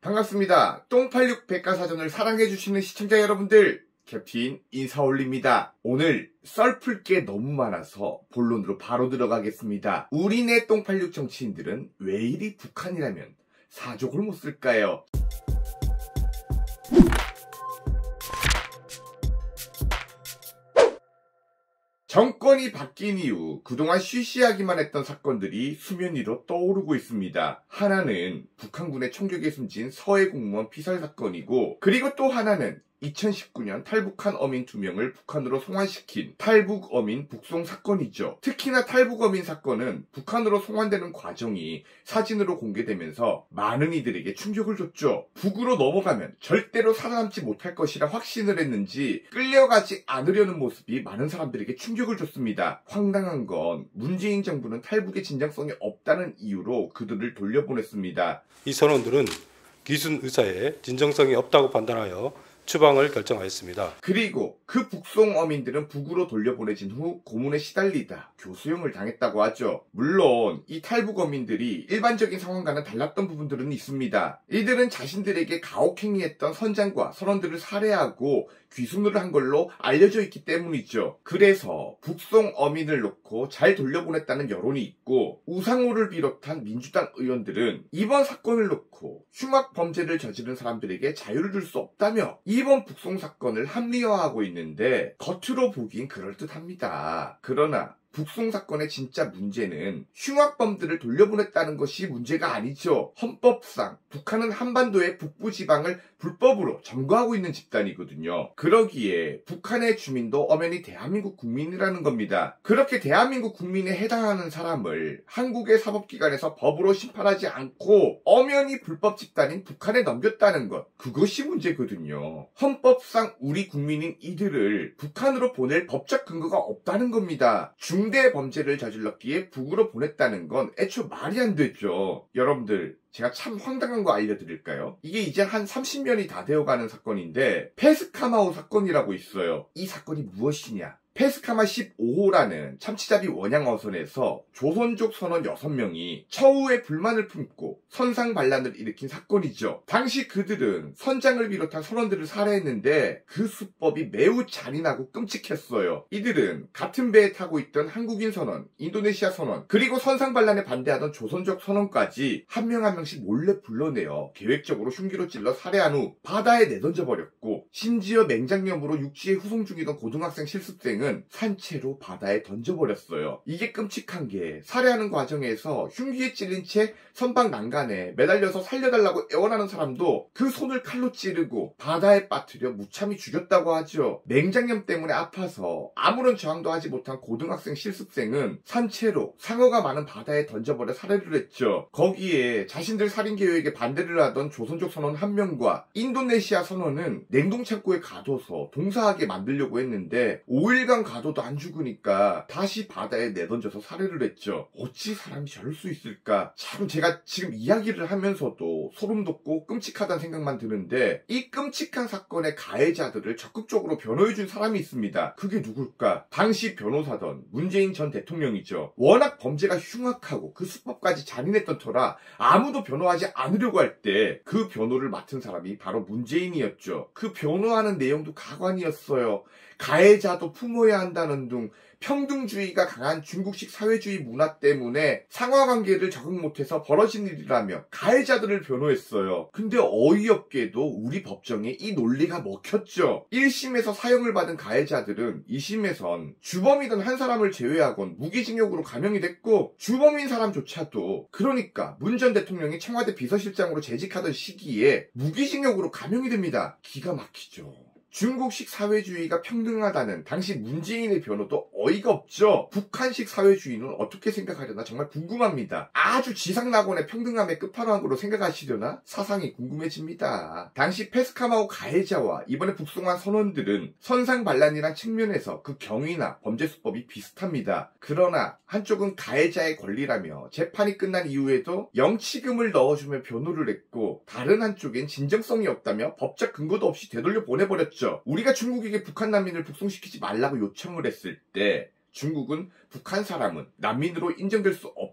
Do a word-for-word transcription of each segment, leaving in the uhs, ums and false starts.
반갑습니다. 똥팔육 백과사전을 사랑해주시는 시청자 여러분들, 캡틴 인사 올립니다. 오늘 썰풀 게 너무 많아서 본론으로 바로 들어가겠습니다. 우리네 똥팔육 정치인들은 왜 이리 북한이라면 사족을 못 쓸까요? 정권이 바뀐 이후 그동안 쉬쉬하기만 했던 사건들이 수면 위로 떠오르고 있습니다. 하나는 북한군의 총격에 숨진 서해 공무원 피살 사건이고, 그리고 또 하나는 이천십구 년 탈북한 어민 두 명을 북한으로 송환시킨 탈북 어민 북송 사건이죠. 특히나 탈북 어민 사건은 북한으로 송환되는 과정이 사진으로 공개되면서 많은 이들에게 충격을 줬죠. 북으로 넘어가면 절대로 살아남지 못할 것이라 확신을 했는지 끌려가지 않으려는 모습이 많은 사람들에게 충격을 줬습니다. 황당한 건 문재인 정부는 탈북의 진정성이 없다는 이유로 그들을 돌려보냈습니다. 이 선원들은 기순 의사의 진정성이 없다고 판단하여 추방을 결정하였습니다. 그리고 그 북송 어민들은 북으로 돌려보내진 후 고문에 시달리다 교수형을 당했다고 하죠. 물론 이 탈북 어민들이 일반적인 상황과는 달랐던 부분들은 있습니다. 이들은 자신들에게 가혹행위했던 선장과 선원들을 살해하고 귀순을 한 걸로 알려져 있기 때문이죠. 그래서 북송 어민을 놓고 잘 돌려보냈다는 여론이 있고, 우상호를 비롯한 민주당 의원들은 이번 사건을 놓고 흉악 범죄를 저지른 사람들에게 자유를 줄 수 없다며 이번 북송 사건을 합리화하고 있는데, 겉으로 보긴 그럴듯합니다. 그러나 북송 사건의 진짜 문제는 흉악범들을 돌려보냈다는 것이 문제가 아니죠. 헌법상 북한은 한반도의 북부 지방을 불법으로 점거하고 있는 집단이거든요. 그러기에 북한의 주민도 엄연히 대한민국 국민이라는 겁니다. 그렇게 대한민국 국민에 해당하는 사람을 한국의 사법기관에서 법으로 심판하지 않고 엄연히 불법 집단인 북한에 넘겼다는 것, 그것이 문제거든요. 헌법상 우리 국민인 이들을 북한으로 보낼 법적 근거가 없다는 겁니다. 중대 범죄를 저질렀기에 북으로 보냈다는 건 애초 말이 안 되죠. 여러분들, 제가 참 황당한 거 알려드릴까요? 이게 이제 한 삼십 년이 다 되어가는 사건인데, 페스카마호 사건이라고 있어요. 이 사건이 무엇이냐? 페스카마 십오 호라는 참치잡이 원양 어선에서 조선족 선원 여섯 명이 처우에 불만을 품고 선상반란을 일으킨 사건이죠. 당시 그들은 선장을 비롯한 선원들을 살해했는데 그 수법이 매우 잔인하고 끔찍했어요. 이들은 같은 배에 타고 있던 한국인 선원, 인도네시아 선원, 그리고 선상반란에 반대하던 조선족 선원까지 한 명 한 명씩 몰래 불러내어 계획적으로 흉기로 찔러 살해한 후 바다에 내던져버렸고, 심지어 맹장염으로 육지에 후송 중이던 고등학생 실습생은 산채로 바다에 던져버렸어요. 이게 끔찍한 게, 살해하는 과정에서 흉기에 찔린 채 선박 난간에 매달려서 살려달라고 애원하는 사람도 그 손을 칼로 찌르고 바다에 빠뜨려 무참히 죽였다고 하죠. 맹장염 때문에 아파서 아무런 저항도 하지 못한 고등학생 실습생은 산채로 상어가 많은 바다에 던져버려 살해를 했죠. 거기에 자신들 살인 계획에 반대를 하던 조선족 선원 한 명과 인도네시아 선원은 냉동창고에 가둬서 동사하게 만들려고 했는데 오 일간 가둬도 안 죽으니까 다시 바다에 내던져서 살해를 했죠. 어찌 사람이 저럴 수 있을까? 참, 제가 지금 이야기를 하면서도 소름 돋고 끔찍하다는 생각만 드는데, 이 끔찍한 사건의 가해자들을 적극적으로 변호해준 사람이 있습니다. 그게 누굴까? 당시 변호사던 문재인 전 대통령이죠. 워낙 범죄가 흉악하고 그 수법까지 잔인했던 터라 아무도 변호하지 않으려고 할 때 그 변호를 맡은 사람이 바로 문재인이었죠. 그 변호하는 내용도 가관이었어요. 가해자도 품어야 한다는 등 평등주의가 강한 중국식 사회주의 문화 때문에 상하관계를 적응 못해서 벌어진 일이라며 가해자들을 변호했어요. 근데 어이없게도 우리 법정에 이 논리가 먹혔죠. 일 심에서 사형을 받은 가해자들은 이 심에선 주범이던 한 사람을 제외하곤 무기징역으로 감형이 됐고, 주범인 사람조차도, 그러니까 문 전 대통령이 청와대 비서실장으로 재직하던 시기에 무기징역으로 감형이 됩니다. 기가 막히죠. 중국식 사회주의가 평등하다는 당시 문재인의 변호도 어이가 없죠. 북한식 사회주의는 어떻게 생각하려나 정말 궁금합니다. 아주 지상낙원의 평등함의 끝판왕으로 생각하시려나 사상이 궁금해집니다. 당시 페스카마호 가해자와 이번에 북송한 선원들은 선상반란이란 측면에서 그 경위나 범죄 수법이 비슷합니다. 그러나 한쪽은 가해자의 권리라며 재판이 끝난 이후에도 영치금을 넣어주며 변호를 했고, 다른 한쪽엔 진정성이 없다며 법적 근거도 없이 되돌려 보내버렸죠. 우리가 중국에게 북한 난민을 북송시키지 말라고 요청을 했을 때 중국은 북한 사람은 난민으로 인정될 수 없다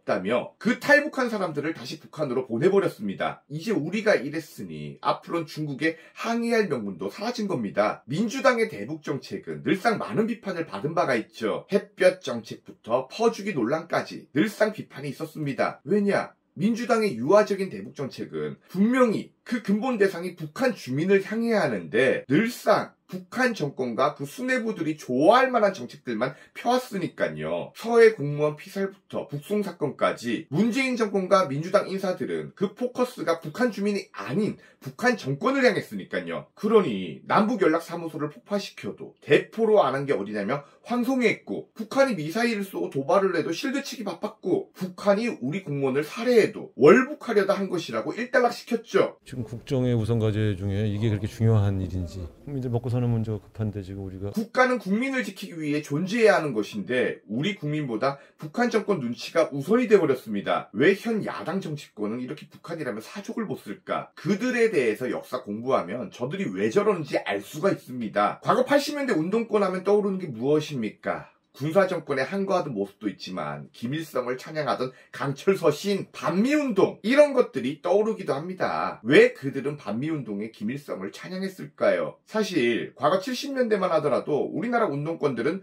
없다며 그 탈북한 사람들을 다시 북한으로 보내버렸습니다. 이제 우리가 이랬으니 앞으로는 중국에 항의할 명분도 사라진 겁니다. 민주당의 대북 정책은 늘상 많은 비판을 받은 바가 있죠. 햇볕 정책부터 퍼주기 논란까지 늘상 비판이 있었습니다. 왜냐? 민주당의 유화적인 대북 정책은 분명히 그 근본 대상이 북한 주민을 향해야 하는데 늘상 북한 정권과 그 수뇌부들이 좋아할 만한 정책들만 펴왔으니까요. 서해 공무원 피살부터 북송 사건까지 문재인 정권과 민주당 인사들은 그 포커스가 북한 주민이 아닌 북한 정권을 향했으니까요. 그러니 남북연락사무소를 폭파시켜도 대포로 안 한 게 어디냐며 황송했고, 북한이 미사일을 쏘고 도발을 해도 실드치기 바빴고, 북한이 우리 공무원을 살해해도 월북하려다 한 것이라고 일단락시켰죠. 지금 국정의 우선 과제 중에 이게 그렇게 중요한 일인지, 국민들 먹고 사는 문제가 급한데 지금 우리가 국가는 국민을 지키기 위해 존재해야 하는 것인데 우리 국민보다 북한 정권 눈치가 우선이 되어버렸습니다. 왜 현 야당 정치권은 이렇게 북한이라면 사족을 못 쓸까? 그들에 대해서 역사 공부하면 저들이 왜 저러는지 알 수가 있습니다. 과거 팔십 년대 운동권 하면 떠오르는 게 무엇입니까? 군사정권의 한거하던 모습도 있지만 김일성을 찬양하던 강철서 시인, 반미운동, 이런 것들이 떠오르기도 합니다. 왜 그들은 반미운동의 김일성을 찬양했을까요? 사실 과거 칠십 년대만 하더라도 우리나라 운동권들은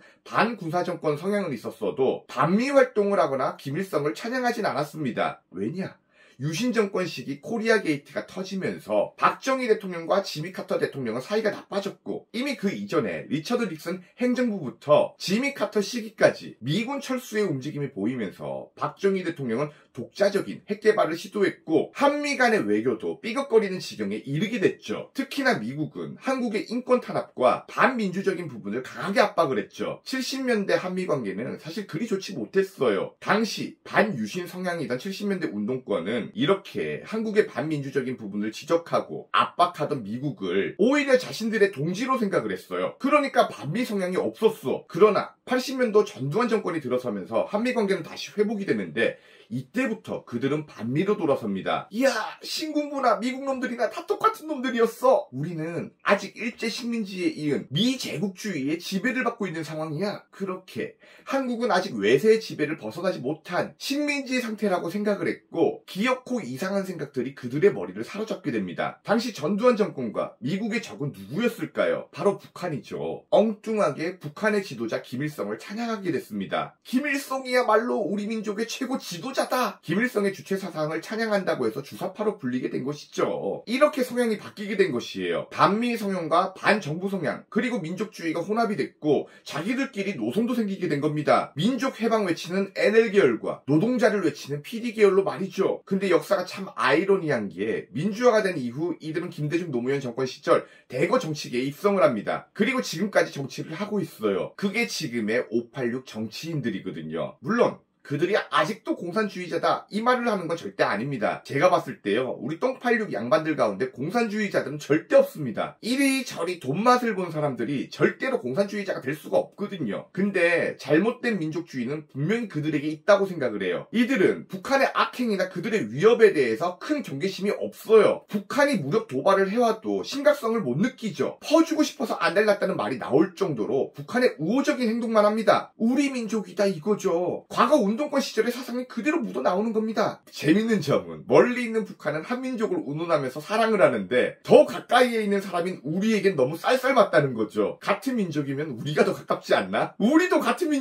반군사정권 성향은 있었어도 반미활동을 하거나 김일성을 찬양하진 않았습니다. 왜냐? 유신 정권 시기 코리아 게이트가 터지면서 박정희 대통령과 지미 카터 대통령은 사이가 나빠졌고, 이미 그 이전에 리처드 닉슨 행정부부터 지미 카터 시기까지 미군 철수의 움직임이 보이면서 박정희 대통령은 독자적인 핵개발을 시도했고 한미 간의 외교도 삐걱거리는 지경에 이르게 됐죠. 특히나 미국은 한국의 인권 탄압과 반민주적인 부분을 강하게 압박을 했죠. 칠십 년대 한미 관계는 사실 그리 좋지 못했어요. 당시 반유신 성향이던 칠십 년대 운동권은 이렇게 한국의 반민주적인 부분을 지적하고 압박하던 미국을 오히려 자신들의 동지로 생각을 했어요. 그러니까 반미 성향이 없었어. 그러나 팔십 년도 전두환 정권이 들어서면서 한미 관계는 다시 회복이 되는데 이때부터 그들은 반미로 돌아섭니다. 이야, 신군부나 미국 놈들이나 다 똑같은 놈들이었어. 우리는 아직 일제 식민지에 이은 미제국주의의 지배를 받고 있는 상황이야. 그렇게 한국은 아직 외세의 지배를 벗어나지 못한 식민지 상태라고 생각을 했고, 기어코 이상한 생각들이 그들의 머리를 사로잡게 됩니다. 당시 전두환 정권과 미국의 적은 누구였을까요? 바로 북한이죠. 엉뚱하게 북한의 지도자 김일성을 찬양하게 됐습니다. 김일성이야말로 우리 민족의 최고 지도자 다 김일성의 주체 사상을 찬양한다고 해서 주사파로 불리게 된 것이죠. 이렇게 성향이 바뀌게 된 것이에요. 반미 성향과 반정부 성향, 그리고 민족주의가 혼합이 됐고 자기들끼리 노선도 생기게 된 겁니다. 민족 해방 외치는 엔엘 계열과 노동자를 외치는 피디 계열로 말이죠. 근데 역사가 참 아이러니한 게 민주화가 된 이후 이들은 김대중 노무현 정권 시절 대거 정치계에 입성을 합니다. 그리고 지금까지 정치를 하고 있어요. 그게 지금의 오팔육 정치인들이거든요. 물론 그들이 아직도 공산주의자다 이 말을 하는 건 절대 아닙니다. 제가 봤을 때요, 우리 똥팔육 양반들 가운데 공산주의자들은 절대 없습니다. 이리저리 돈맛을 본 사람들이 절대로 공산주의자가 될 수가 없거든요. 근데 잘못된 민족주의는 분명히 그들에게 있다고 생각을 해요. 이들은 북한의 악행이나 그들의 위협에 대해서 큰 경계심이 없어요. 북한이 무력 도발을 해와도 심각성을 못 느끼죠. 퍼주고 싶어서 안 달랐다는 말이 나올 정도로 북한의 우호적인 행동만 합니다. 우리 민족이다 이거죠. 과거 운동권 시절의 사상이 그대로 묻어나오는 겁니다. 재밌는 점은 멀리 있는 북한은 한민족을 운운하면서 사랑을 하는데 더 가까이에 있는 사람인 우리에겐 너무 쌀쌀맞다는 거죠. 같은 민족이면 우리가 더 가깝지 않나? 우리도 같은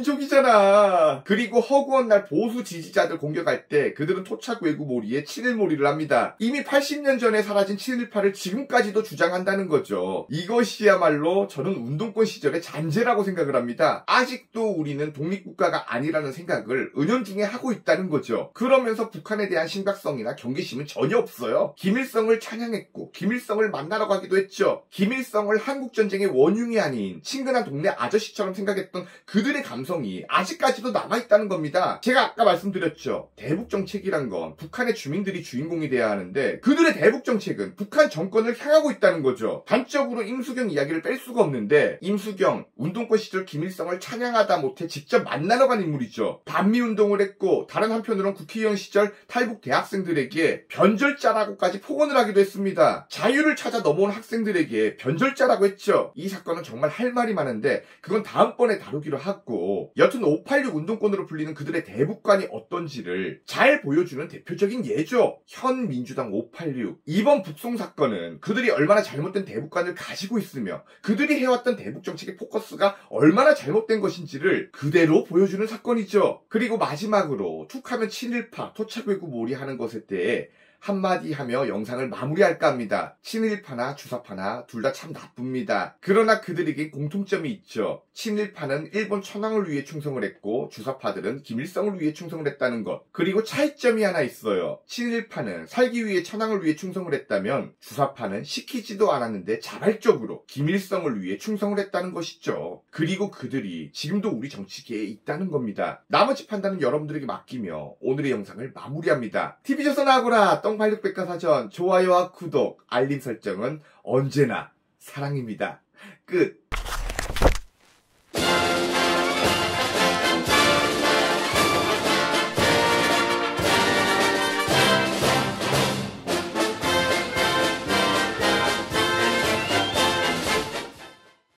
민족이잖아. 그리고 허구한 날 보수 지지자들 공격할 때 그들은 토착 외구몰이에 칠일몰이를 합니다. 이미 팔십 년 전에 사라진 칠일팔을 지금까지도 주장한다는 거죠. 이것이야말로 저는 운동권 시절의 잔재라고 생각을 합니다. 아직도 우리는 독립국가가 아니라는 생각을 은연중에 하고 있다는 거죠. 그러면서 북한에 대한 심각성이나 경계심은 전혀 없어요. 김일성을 찬양했고 김일성을 만나러 가기도 했죠. 김일성을 한국전쟁의 원흉이 아닌 친근한 동네 아저씨처럼 생각했던 그들의 감성이 아직까지도 남아있다는 겁니다. 제가 아까 말씀드렸죠. 대북정책이란 건 북한의 주민들이 주인공이 돼야 하는데 그들의 대북정책은 북한 정권을 향하고 있다는 거죠. 단적으로 임수경 이야기를 뺄 수가 없는데 임수경 운동권 시절 김일성을 찬양하다 못해 직접 만나러 간 인물이죠. 반미 국민운동을 했고 다른 한편으론 국회의원 시절 탈북 대학생들에게 변절자라고까지 폭언을 하기도 했습니다. 자유를 찾아 넘어온 학생들에게 변절자라고 했죠. 이 사건은 정말 할 말이 많은데 그건 다음번에 다루기로 하고, 여튼 오팔육 운동권으로 불리는 그들의 대북관이 어떤지를 잘 보여주는 대표적인 예죠. 현 민주당 오팔육. 이번 북송 사건은 그들이 얼마나 잘못된 대북관을 가지고 있으며 그들이 해왔던 대북 정책의 포커스가 얼마나 잘못된 것인지를 그대로 보여주는 사건이죠. 그리고 마지막으로 툭하면 친일파, 토착외구 몰이하는 것에 대해 한마디 하며 영상을 마무리할까 합니다. 친일파나 주사파나 둘 다 참 나쁩니다. 그러나 그들에게 공통점이 있죠. 친일파는 일본 천황을 위해 충성을 했고 주사파들은 김일성을 위해 충성을 했다는 것. 그리고 차이점이 하나 있어요. 친일파는 살기 위해 천황을 위해 충성을 했다면 주사파는 시키지도 않았는데 자발적으로 김일성을 위해 충성을 했다는 것이죠. 그리고 그들이 지금도 우리 정치계에 있다는 겁니다. 나머지 판단은 여러분들에게 맡기며 오늘의 영상을 마무리합니다. 티비조선 아고라 똥발육백과사전 좋아요와 구독, 알림 설정은 언제나 사랑입니다. 끝.